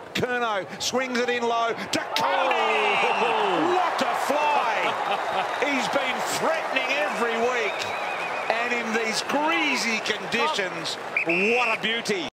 Curnow swings it in low. DeKoning! Oh. What a fly! He's been threatening every week. And in these greasy conditions, what a beauty.